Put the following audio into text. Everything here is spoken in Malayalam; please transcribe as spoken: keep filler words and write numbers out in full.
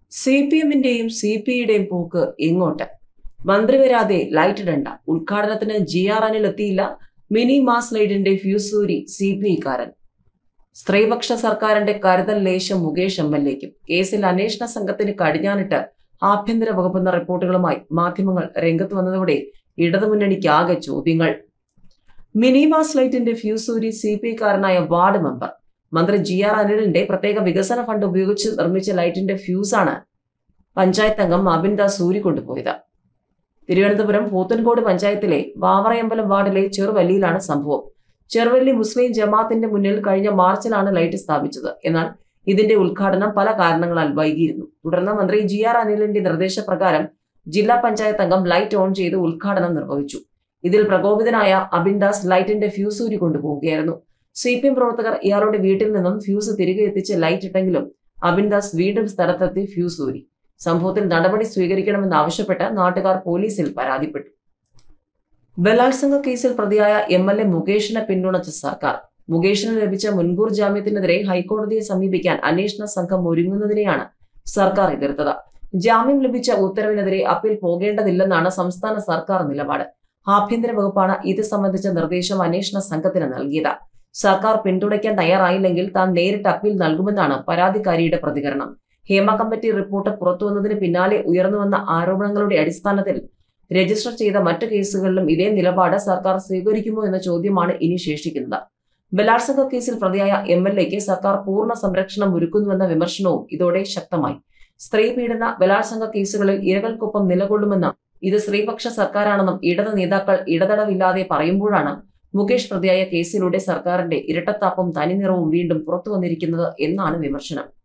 സി പി എമ്മിന്റെയും സി പി ഐയുടെയും പോക്ക് എങ്ങോട്ട്? മന്ത്രി വരാതെ ലൈറ്റ് ഇടണ്ട. ഉദ്ഘാടനത്തിന് ജി ആർ അനിൽ എത്തിയില്ല. മിനി മാസ് ലൈറ്റിന്റെ ഫ്യൂസൂരി സി പി ഐക്കാരൻ. സ്ത്രീപക്ഷ സർക്കാരിന്റെ കരുതൽ ലേശം മുകേഷ് എം എൽ എക്കും. കേസിൽ അന്വേഷണ സംഘത്തിന് കടിഞ്ഞാനിട്ട് ആഭ്യന്തര വകുപ്പെന്ന റിപ്പോർട്ടുകളുമായി മാധ്യമങ്ങൾ രംഗത്ത് വന്നതോടെ ഇടതുമുന്നണിക്ക് ആകെ ചോദ്യങ്ങൾ. മിനി മാസ് ലൈറ്റിന്റെ ഫ്യൂസൂരി സി പി ഐക്കാരനായ വാർഡ് മെമ്പർ മന്ത്രി ജി ആർ അനിലിന്റെ പ്രത്യേക വികസന ഫണ്ട് ഉപയോഗിച്ച് നിർമ്മിച്ച ലൈറ്റിന്റെ ഫ്യൂസാണ് പഞ്ചായത്ത് അംഗം അബിൻ ദാസ് ഊരി കൊണ്ടുപോയത്. തിരുവനന്തപുരം പോത്തൻകോട് പഞ്ചായത്തിലെ വാവറയമ്പലം വാർഡിലെ ചെറുവല്ലിയിലാണ് സംഭവം. ചെറുവല്ലി മുസ്ലിം ജമാഅത്തിന്റെ മുന്നിൽ കഴിഞ്ഞ മാർച്ചിലാണ് ലൈറ്റ് സ്ഥാപിച്ചത്. എന്നാൽ ഇതിന്റെ ഉദ്ഘാടനം പല കാരണങ്ങളാൽ വൈകിയിരുന്നു. തുടർന്ന് മന്ത്രി ജി ആർ അനിലിന്റെ നിർദ്ദേശപ്രകാരം ജില്ലാ പഞ്ചായത്ത് അംഗം ലൈറ്റ് ഓൺ ചെയ്ത് ഉദ്ഘാടനം നിർവഹിച്ചു. ഇതിൽ പ്രകോപിതനായ അബിൻ ദാസ് ലൈറ്റിന്റെ ഫ്യൂസ് ഊരി കൊണ്ടുപോവുകയായിരുന്നു. സി പി എം പ്രവർത്തകർ ഇയാളുടെ വീട്ടിൽ നിന്നും ഫ്യൂസ് തിരികെ എത്തിച്ച് ലൈറ്റ് ഇട്ടെങ്കിലും അബിൻ ദാസ് വീണ്ടും സ്ഥലത്തെത്തി ഫ്യൂസ് ഊരി. സംഭവത്തിൽ നടപടി സ്വീകരിക്കണമെന്നാവശ്യപ്പെട്ട് നാട്ടുകാർ പോലീസിൽ പരാതിപ്പെട്ടു. ബലാത്സംഗ കേസിൽ പ്രതിയായ എം എൽ എ മുകേഷിനെ പിന്തുണച്ച സർക്കാർ. മുകേഷിന് ലഭിച്ച മുൻകൂർ ജാമ്യത്തിനെതിരെ ഹൈക്കോടതിയെ സമീപിക്കാൻ അന്വേഷണ സംഘം ഒരുങ്ങുന്നതിനെയാണ് സർക്കാർ എതിർത്തത്. ജാമ്യം ലഭിച്ച ഉത്തരവിനെതിരെ അപ്പീൽ പോകേണ്ടതില്ലെന്നാണ് സംസ്ഥാന സർക്കാർ നിലപാട്. ആഭ്യന്തര വകുപ്പാണ് ഇത് സംബന്ധിച്ച നിർദ്ദേശം അന്വേഷണ സംഘത്തിന് നൽകിയത്. സർക്കാർ പിന്തുണയ്ക്കാൻ തയ്യാറായില്ലെങ്കിൽ താൻ നേരിട്ട് അപ്പീൽ നൽകുമെന്നാണ് പരാതിക്കാരിയുടെ പ്രതികരണം. ഹേമ കമ്മിറ്റി റിപ്പോർട്ട് പുറത്തുവന്നതിന് പിന്നാലെ ഉയർന്നുവന്ന ആരോപണങ്ങളുടെ അടിസ്ഥാനത്തിൽ രജിസ്റ്റർ ചെയ്ത മറ്റു കേസുകളിലും ഇതേ നിലപാട് സർക്കാർ സ്വീകരിക്കുമോ എന്ന ചോദ്യമാണ് ഇനി ശേഷിക്കുന്നത്. ബലാത്സംഗ കേസിൽ പ്രതിയായ എം എൽ എക്ക് സർക്കാർ പൂർണ്ണ സംരക്ഷണം ഒരുക്കുന്നുവെന്ന വിമർശനവും ഇതോടെ ശക്തമായി. സ്ത്രീ പീഡന ബലാത്സംഗ കേസുകളിൽ ഇരകൾക്കൊപ്പം നിലകൊള്ളുമെന്നും ഇത് സ്ത്രീപക്ഷ സർക്കാരാണെന്നും ഇടത് നേതാക്കൾ ഇടതടവില്ലാതെ പറയുമ്പോഴാണ് മുകേഷ് പ്രതിയായ കേസിലൂടെ സർക്കാരിന്റെ ഇരട്ടത്താപ്പും തനിനിറവും വീണ്ടും പുറത്തുവന്നിരിക്കുന്നത് എന്നാണ് വിമർശനം.